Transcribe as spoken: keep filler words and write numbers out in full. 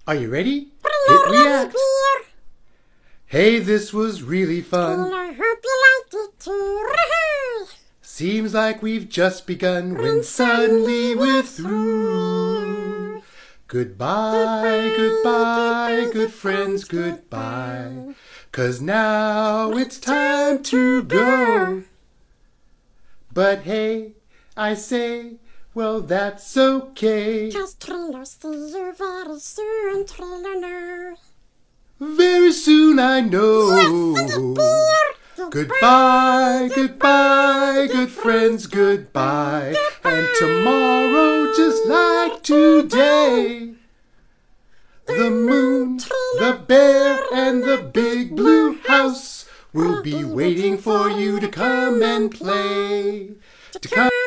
Are you ready? Hit react. Hey, this was really fun. I hope you liked it too. Seems like we've just begun when suddenly we're through. Goodbye, goodbye, good friends, goodbye. 'Cause now it's time to go. But hey, I say, well, that's okay. 'Cause treelo, see you very soon, treelo, no. Very soon, I know. Yes, sing it, dear. Goodbye, goodbye, good friends, goodbye. And tomorrow, just like today, the moon, the bear, and the big blue house will be waiting for you to come and play. To come